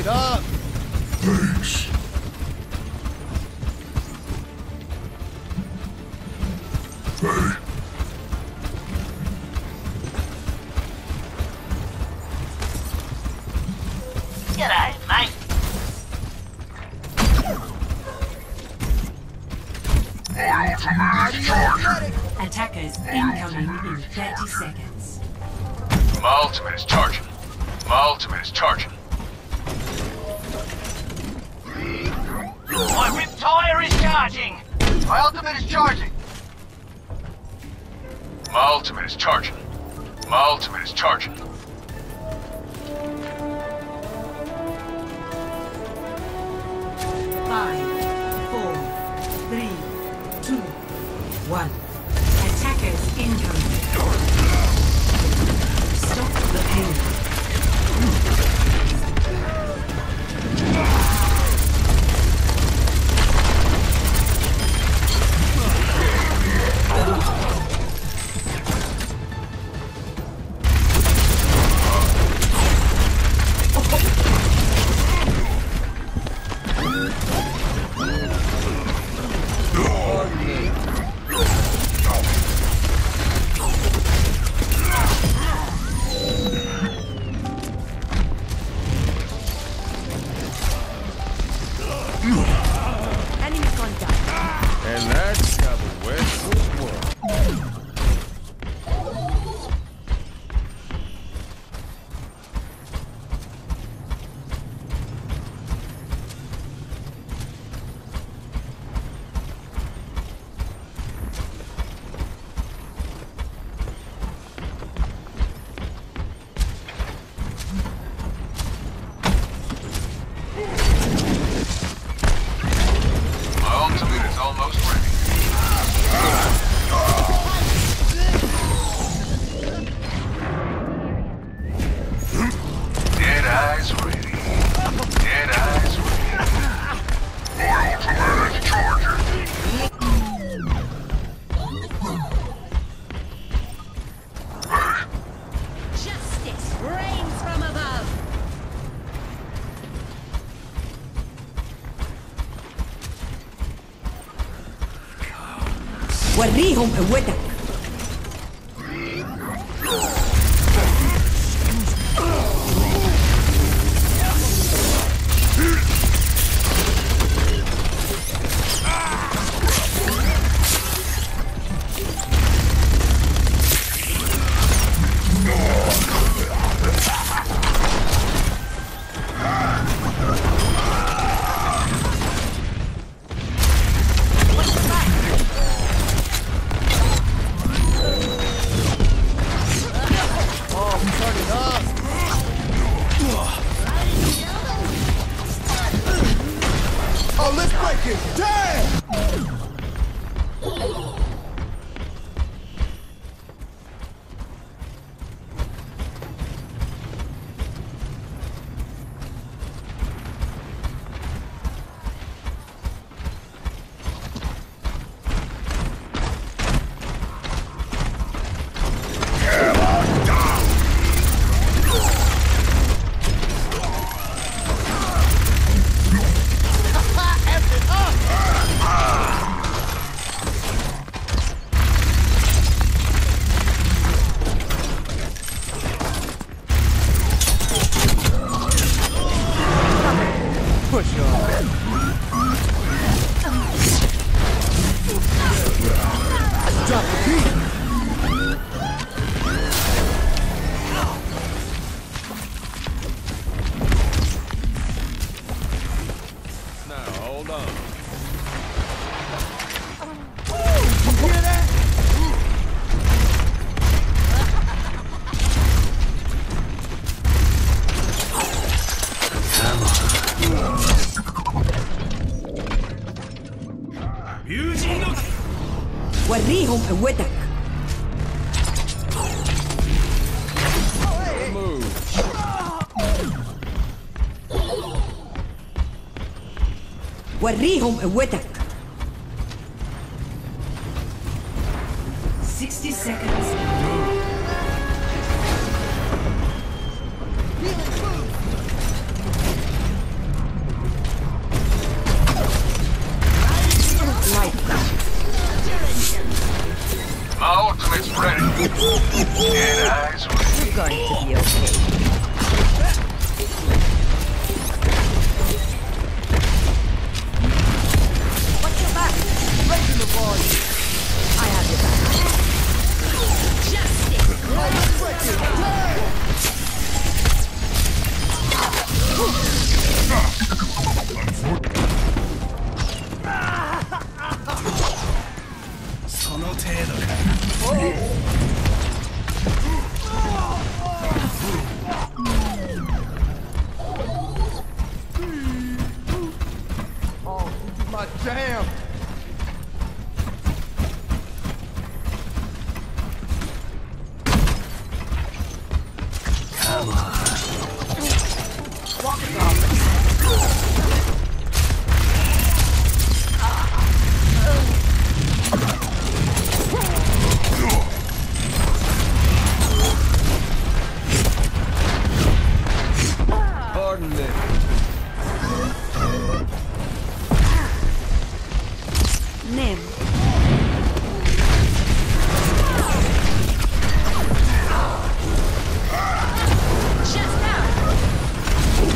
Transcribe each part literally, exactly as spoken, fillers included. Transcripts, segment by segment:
it up! Thanks. Hey. G'day, mate. My ultimate is charging. Attackers incoming in thirty seconds. My ultimate is charging. My ultimate is charging. My rip tire is charging. My ultimate is charging. My ultimate is charging. My ultimate is charging. Five, four, three, two, one. Attackers incoming. Stop the pain. And that's how the West would work. My ultimate is almost ready. Dead eyes ready. Dead eyes ready. My ultimate is charging. Hey. Justice reigns from above. وريهم قوتك. Oh, let's break it! Damn! Push on. Drop the beat. Now, hold on. You hear that? وريهم قوتك. Move. وريهم قوتك. sixty seconds. Dead eyes with You're going to be okay. Watch your back. Right in the ball. I have your back. Justice. Oh, my jam! Pardon me. Name. Just out.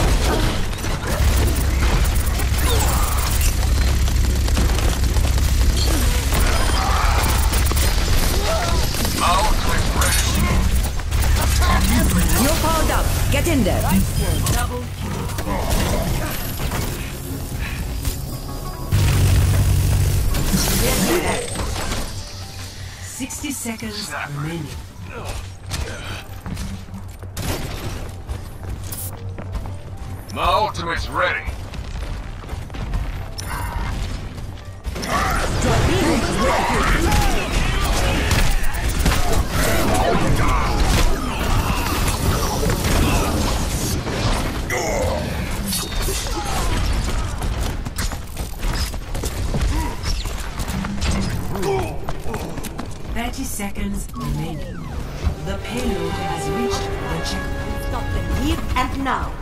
ultimate ready. You're powered up. Get in there. Double sixty seconds remaining. My ultimate's ready. Thirty seconds remaining. The payload has reached the checkpoint. Stop them here and now.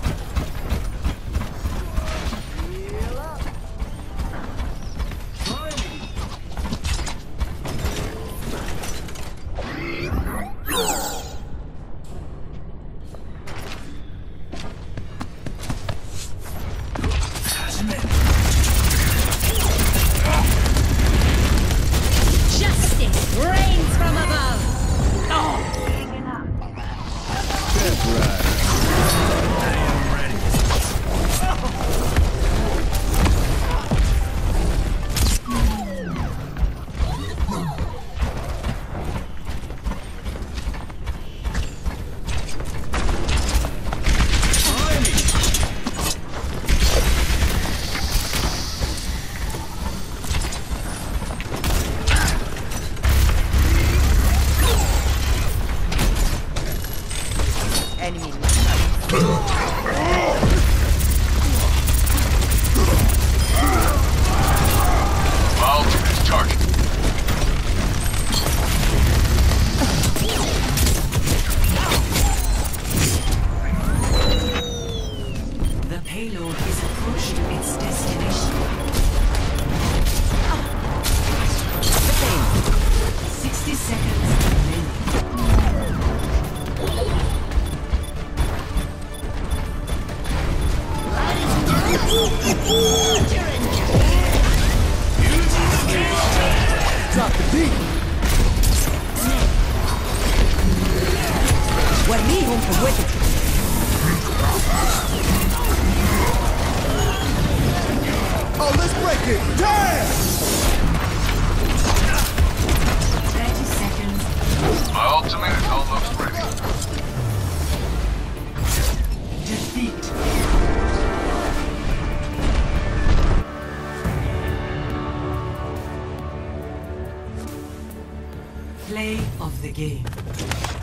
Justice reigns from above. That's right. I am ready. Enemy. My ultimate's charging. The payload is approaching its destination. Sixty seconds remaining. Drop the beat. ورميهم قوتك. Oh, let's break it. Damn! Thirty seconds. My ultimate is almost ready. Defeat. Play of the game.